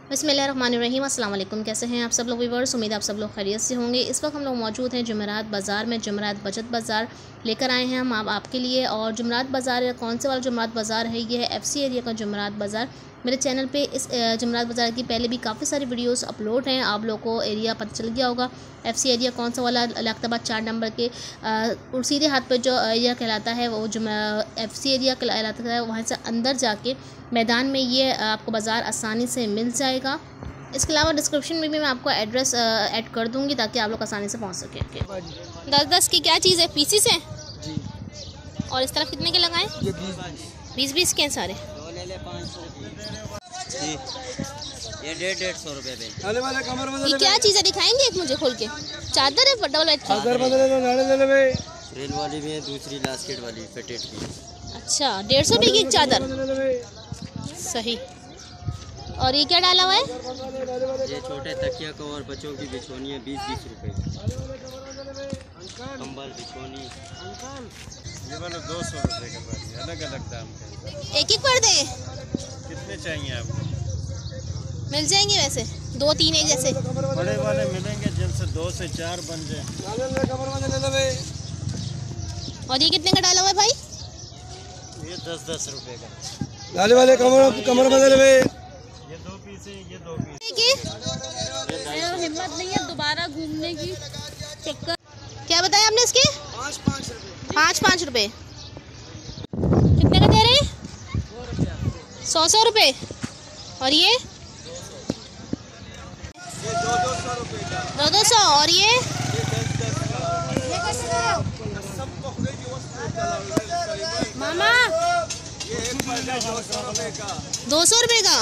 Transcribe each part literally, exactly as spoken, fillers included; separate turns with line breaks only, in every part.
बिस्मिल्लाहिर्रहमानिर्रहीम। अस्सलाम वालेकुम। कैसे हैं आप सब लोग व्यूअर्स? उम्मीद आप सब लोग खैरियत से होंगे। इस वक्त हम लोग मौजूद हैं जुमेरात बाज़ार में। जुमेरात बचत बाज़ार लेकर आए हैं हम आप आपके लिए। और जुमेरात बाज़ार कौन से वाला जुमेरात बाज़ार है? ये है एफसी एरिया का जुमेरात बाज़ार। मेरे चैनल पे इस जुमेरात बाज़ार की पहले भी काफ़ी सारी वीडियोस अपलोड हैं, आप लोगों को एरिया पता चल गया होगा। एफसी एरिया कौन सा वाला, लाख्ताबाद चार नंबर के और सीधे हाथ पर जो एरिया कहलाता है वो जो एफसी एरिया कहलाता है, वहाँ से अंदर जाके मैदान में ये आपको बाज़ार आसानी से मिल जाएगा। इसके अलावा डिस्क्रिप्शन में भी मैं आपको एड्रेस ऐड कर दूँगी ताकि आप लोग आसानी से पहुँच सकें। दस दस की क्या चीज़ है? पीसीस है जी। और इस तरफ कितने के लगाएं? बीस बीस के हैं सारे।
जी ये डेढ़ डेढ़ सौ रुपये पे।
ये क्या चीज़ है? दिखाएंगे एक मुझे खोल के। चादर है डबल बेड की?
रेल वाली भी है, दूसरी लास्केट वाली फिटेड की।
अच्छा, डेढ़ सौ रुपये की एक चादर, सही। और ये क्या डाला हुआ है?
ये छोटे तकिया कवर बच्चों की बिछोनी है, बीस बीस रुपए। कंबल बिछोनी
ये वाला दो सौ रुपये का पड़ गया, अलग अलग दाम का।
एक एक कर दे।
कितने चाहिए आपको?
मिल जाएंगे वैसे दो तीन एक जैसे।
बड़े वाले मिलेंगे जिनसे दो से चार बन जाए।
और ये कितने का डाला हुआ है भाई?
ये दस दस रुपए का।
लाले वाले कमर कमर बदल में
ये दो पीस है, ये दो पीस।
हिम्मत नहीं है दोबारा घूमने की। चक्कर क्या बताया आपने इसके?
पाँच पाँच रुपए।
पाँच पाँच रुपए। कितने का दे रहे हैं? सौ सौ रुपये। और ये
ये दो दो सौ रुपए का।
दो दो सौ। और ये
ये दस दस का। सब पकड़े की वस्तु
मामा
ये एक पर्दा दो सौ रुपए का।
दो सौ रुपये का।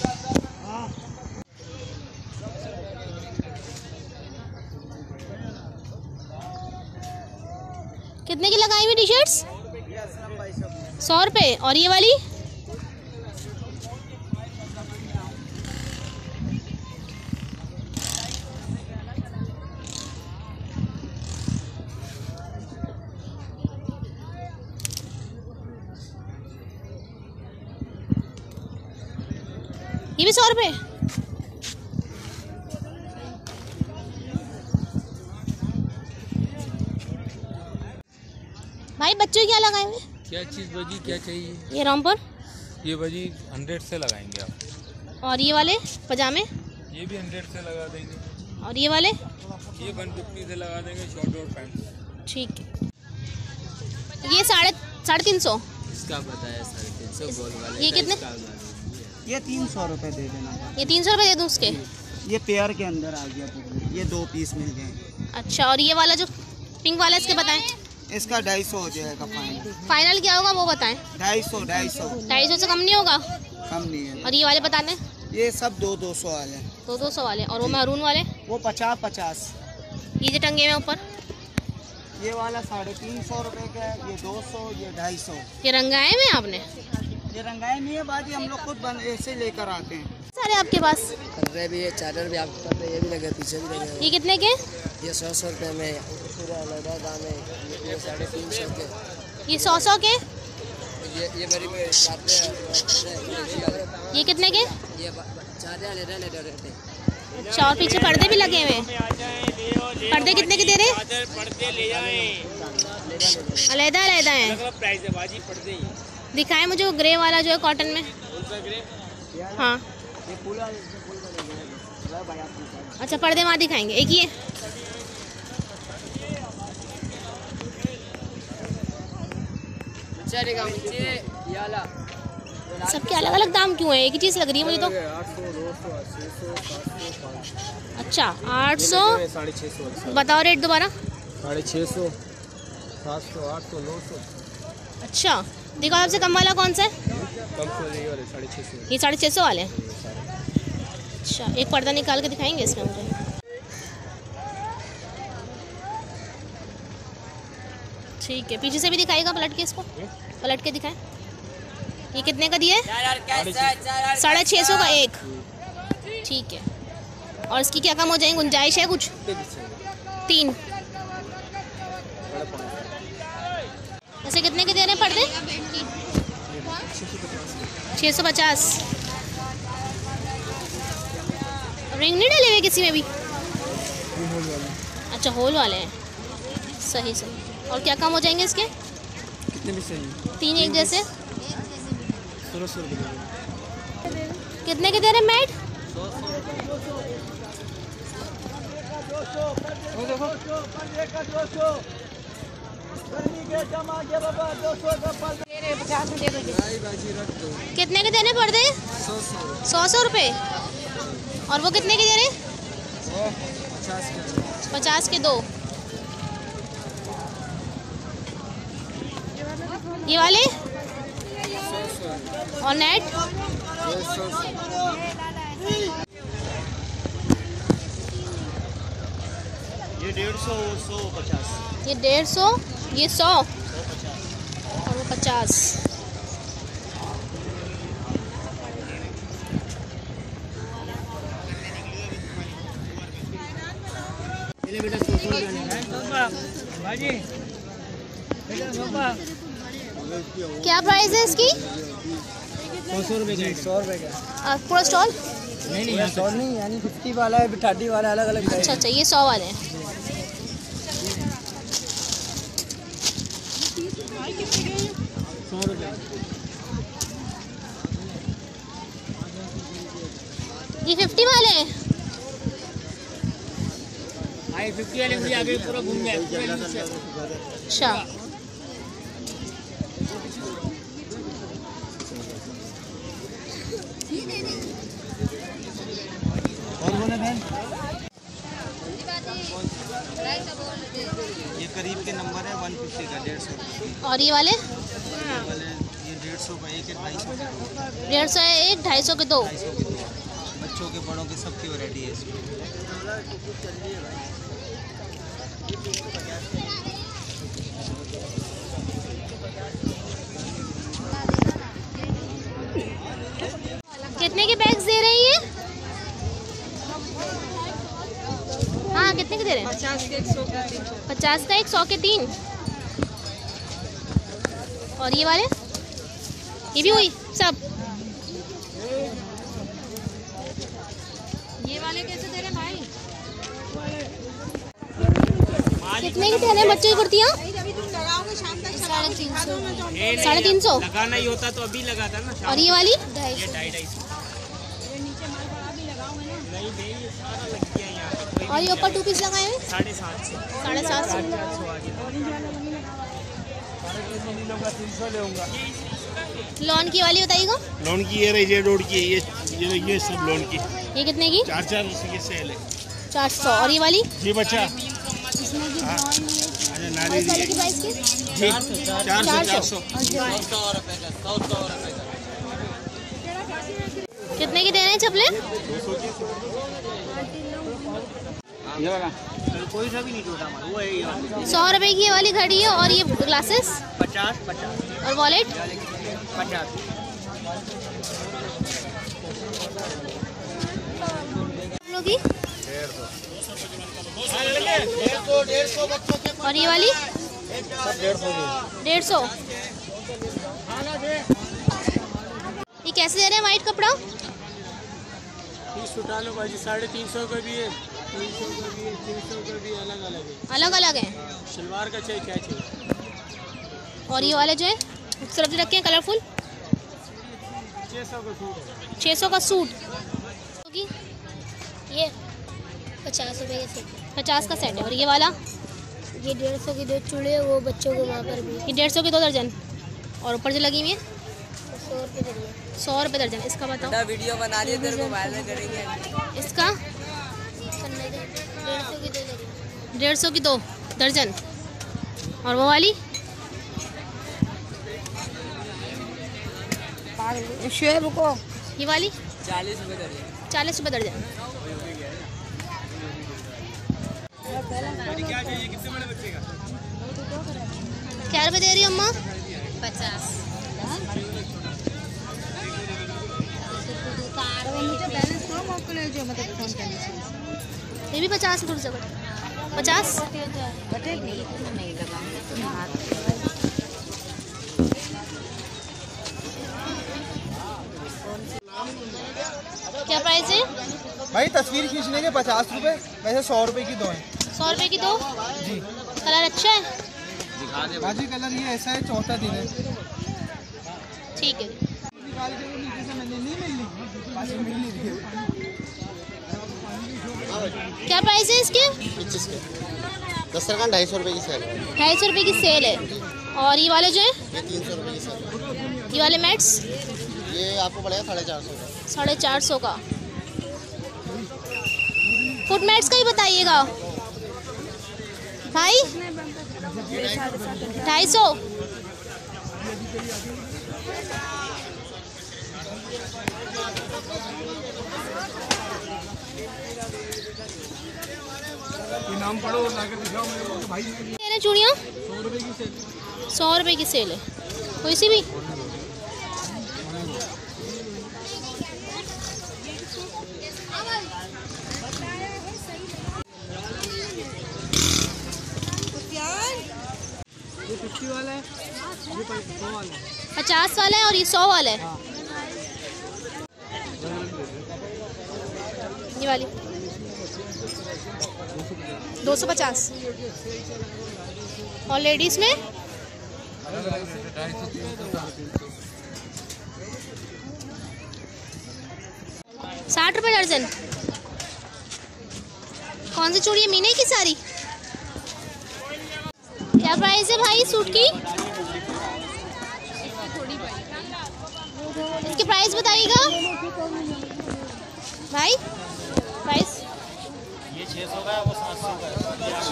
कितने की लगाई हुई टी शर्ट्स? सौ रुपये। और ये वाली ये भी सौ रुपये। भाई बच्चों क्या लगाए हुए?
क्या चीज़ बजी, क्या चाहिए?
ये रामपुर,
ये बजी हंड्रेड से लगाएंगे आप।
और ये वाले पजामे,
ये भी हंड्रेड से लगा देंगे।
और ये वाले
ये वन फिफ्टी से लगा देंगे, शॉर्ट और पैंट।
ठीक है। ये साढ़े साढ़े तीन सौ।
इसका बताया साढ़े तीन सौ गोल वाले।
ये कितने?
ये तीन सौ रुपये दे देना।
ये तीन सौ रुपये दे दूँ उसके?
ये पेयर के अंदर आ गया तो ये दो पीस मिल गए।
अच्छा, और ये वाला जो पिंक वाला इसके बताएं?
इसका ढाई सौ हो जाएगा फाइनल।
फाइनल क्या होगा वो बताएं?
ढाई सौ ढाई सौ
ढाई सौ से कम नहीं होगा?
कम नहीं है।
और ये वाले बता दें?
ये सब दो दो सौ वाले हैं।
दो दो सौ वाले। और वो मैरून वाले?
वो पचास पचास।
ये जो टंगे में ऊपर
ये वाला साढ़े तीन सौ रुपये का है। ये दो सौ, ये ढाई सौ।
ये रंगाए में आपने?
ये रंगाए नहीं है, बाकी हम लोग खुद बन ऐसे लेकर आते हैं।
सारे आपके पास
पर्दे भी है, चादर भी आपको पर्दे ये भी लगे, पीछे भी लगे।
ये कितने के?
ये सौ सौ रुपये में पूरा अलग दाम है। ये साढ़े तीन सौ के।
ये सौ सौ के।
ये ये बड़ी
ये कितने के?
ये चादर ले रहे रहते।
अच्छा, और पीछे पर्दे भी लगे हुए हैं। पर्दे कितने के दे रहे हैं? अलहदा अलहदा है। दिखाएं मुझे वो ग्रे वाला जो है कॉटन में। हाँ अच्छा, पर्दे वहाँ दिखाएंगे। एक ही है? सबके अलग अलग दाम क्यों है? एक ही चीज़ लग रही है मुझे तो। अच्छा, आठ सौ।
साढ़े छः सौ।
बताओ रेट दोबारा।
साढ़े छः सौ, सात सौ, आठ सौ, नौ सौ।
अच्छा, देखो आपसे कम वाला कौन सा है?
कम सौ वाले साढ़े छः सौ।
ये साढ़े छः सौ वाले हैं। अच्छा, एक पर्दा निकाल के दिखाएंगे इसमें मुझे। ठीक है, पीछे से भी दिखाएगा पलट के? इसको पलट के दिखाएं। ये कितने का दिया है? साढ़े छः सौ का एक। ठीक है। और इसकी क्या कम हो जाएगी? गुंजाइश है कुछ? तीन। ऐसे कितने के दे रहे हैं पर्दे? छः सौ पचास। रिंग नहीं डले हुए किसी में भी? अच्छा होल वाले हैं, सही सही। और क्या काम हो जाएंगे इसके?
कितने भी सही?
तीन एक जैसे।
सोलह सौ रुपये।
कितने के दे रहे मैट? कितने के देने पर्दे? सौ सौ रुपये। और वो कितने के दे रहे? पचास के दो। ये वाले और नेट
ये डेढ़ सौ, सौ पचास।
ये डेढ़ सौ, ये सौ और वो पचास। क्या प्राइस है इसकी?
सौ रुपये का। सौ रुपये का
पूरा स्टॉल?
नहीं नहीं सौ नहीं, यानी फिफ्टी वाला है, थर्टी वाला, अलग अलग।
अच्छा अच्छा, ये सौ वाले हैं।
सौ रुपये।
ये फिफ्टी वाले हैं।
हाँ फिफ्टी वाले मुझे आगे पूरा घूम गया।
अच्छा
और बोले बहन, ये करीब के नंबर है वन फिफ्टी का, डेढ़ सौ।
और ये वाले?
वाले ये डेढ़ सौ का एक है, ढाई सौ का।
डेढ़ सौ है एक, ढाई सौ के दो।
ढाई सौ के दो। बच्चों के बड़ों के सबकी वैरायटी है इसमें।
कितने के बैग्स दे रही हैं? हाँ कितने के दे रहे हैं?
पचास के एक सौ का तीन।
पचास का एक, सौ के तीन। और ये वाले? ये भी हुई सब?
ये वाले कैसे दे रहे भाई?
कितने के दे रहे हैं बच्चों की कुर्तियाँ?
साढ़े तीन सौ।
साढ़े तीन सौ।
लगाना ही होता तो अभी लगाता ना।
और ये वाली?
ढाई ढाई सौ।
और ये ऊपर टू पीस लगाए हैं?
साढ़े सात सौ।
साढ़े सात सौ। लॉन की वाली बताइएगा।
लोन की ये रही, ये रोड की है, ये ये ये सब लोन की।
ये कितने की?
चार चार की सेल है।
चार सौ। और ये वाली?
जी बच्चा। नारी
वाली की प्राइस की?
जी चार सौ चार सौ।
कितने की दे रहे हैं चप्पलें?
कोई सा भी नहीं टूटा हमारा, वो है ये वाली।
सौ रुपए की ये वाली घड़ी है। और ये ग्लासेस?
पचास पचास।
और वॉलेट?
पचास।
लोग की? और ये वाली? डेढ़ सौ। ये कैसे दे रहे हैं वाइट कपड़ा?
तीस उठा लो भाई, साढ़े तीन सौ का भी है, तीन सौ का भी है, तीन सौ का भी अलग अलग है।
अलग अलग है।
सलवार का चाहिए क्या चाहिए?
और ये वाले जो है सिर्फ रखे हैं कलरफुल?
छः सौ का सूट है।
छः सौ का सूट। ये
पचास रुपए के सेट।
पचास का सेट है। और ये वाला?
ये डेढ़ सौ की दो चूड़े, वो बच्चों को वहाँ पर भी।
ये डेढ़ सौ की दो दर्जन। और ऊपर जो लगी हुई है?
सौ रुपये दर्जन।
सौ रुपये दर्जन। इसका बताओ।
वीडियो बना लिए तेरे को वायरल करेंगे।
इसका?
डेढ़ सौ की दो दर्जन।
डेढ़ सौ की दो दर्जन। और वो वाली?
शेब को
ये वाली?
चालीस रुपये दर्जन।
चालीस रुपये दर्जन।
क्या चाहिए, कितने बड़े बच्चे का?
क्या रुपये दे रही हो अम्मा?
पचास।
ये भी पचास में थोड़ी सा पचास। क्या प्राइस है?
भाई तस्वीर खींचने के पचास रुपए, वैसे सौ रुपए की दो हैं।
सौ रुपए की दो
जी।
कलर अच्छा है
बाजी, कलर ये ऐसा है, चौथा दिन है।
ठीक है। क्या प्राइस है इसके?
पच्चीस के दस्तरखान ढाई सौ रुपये की सेल है।
ढाई सौ रुपये की सेल है। और ये वाले जो है
ये तीन सौ रुपये की सेल है।
ये वाले मैट्स
ये आपको पड़ेगा साढ़े चार सौ का।
साढ़े चार सौ का। फुट मैट्स का ही बताइएगा भाई। ढाई सौ।
नाम पढ़ो लाके दिखाओ मेरे को भाई।
चूड़ियाँ
सौ रुपये की सेल।
सौ रुपये की सेल है। कोई सी भी
ये फिफ्टी वाला है, ये सौ वाला है।
पचास वाला है और ये सौ वाला है। ये वाली दो सौ पचास। और लेडीज में साठ रुपये दर्जन। कौन सी चूड़ी है? मीने की सारी। क्या प्राइस है भाई सूट की? इसकी प्राइस बताइएगा भाई। प्राइस
ये छः सौ का है, वो सात सौ का है।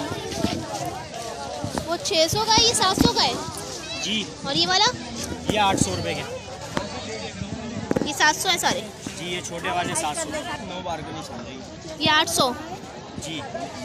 वो छः सौ का है, ये सात सौ का है
जी।
और ये वाला
ये आठ सौ रुपये के।
ये सात सौ है सारे
जी। ये छोटे वाले सात सौ। नो बार्गेनिंग चल रही है।
ये आठ सौ।
जी।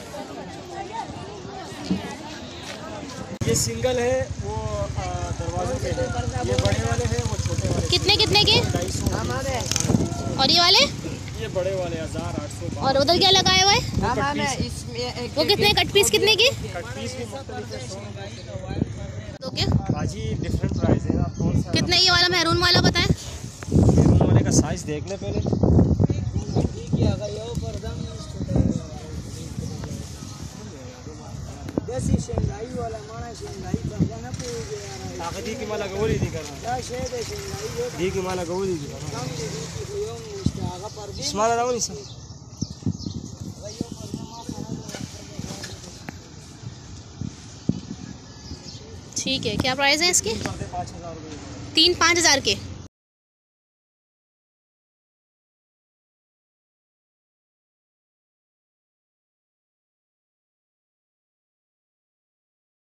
ये सिंगल है, वो दरवाजे पे है। ये बड़े वाले हैं, वो छोटे वाले।
कितने कितने के?
ढाई सौ।
और ये वाले?
ये बड़े वाले हजार आठ सौ।
और उधर क्या लगाया हुआ है? वो कितने कट पीस कितने की?
कट पीस भी मुख्तलिफ है।
दो के
बाजी डिफरेंट प्राइस है। आप कौन सा
कितने? ये वाला मैरून वाला बताएं।
मैरून वाले का साइज देख ले पहले। ताकती की माला गौरी दी करना। दी की माला गौरी दी करना। इस्माइल रावली सर।
ठीक है। क्या प्राइस है इसकी?
पाँच हज़ार रुपये।
तीन पाँच हज़ार के।